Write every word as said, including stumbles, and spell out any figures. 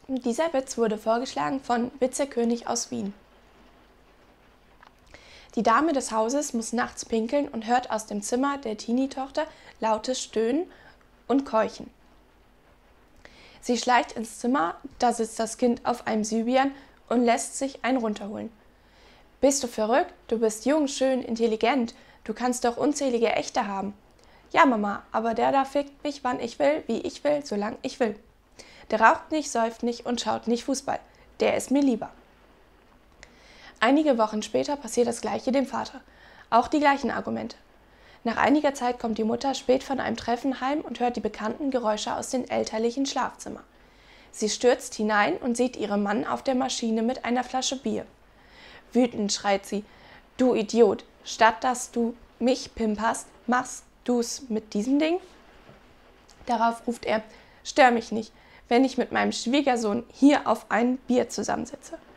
Dieser Witz wurde vorgeschlagen von Witzekönig aus Wien. Die Dame des Hauses muss nachts pinkeln und hört aus dem Zimmer der Teenie-Tochter lautes Stöhnen und Keuchen. Sie schleicht ins Zimmer, da sitzt das Kind auf einem Sybian und lässt sich einen runterholen. »Bist du verrückt? Du bist jung, schön, intelligent. Du kannst doch unzählige Echte haben.« »Ja, Mama, aber der da fickt mich, wann ich will, wie ich will, solange ich will. Der raucht nicht, säuft nicht und schaut nicht Fußball. Der ist mir lieber.« Einige Wochen später passiert das Gleiche dem Vater. Auch die gleichen Argumente. Nach einiger Zeit kommt die Mutter spät von einem Treffen heim und hört die bekannten Geräusche aus dem elterlichen Schlafzimmer. Sie stürzt hinein und sieht ihren Mann auf der Maschine mit einer Flasche Bier. Wütend schreit sie: »Du Idiot, statt dass du mich pimperst, machst du's mit diesem Ding?« Darauf ruft er: »Stör mich nicht, wenn ich mit meinem Schwiegersohn hier auf ein Bier zusammensitze.«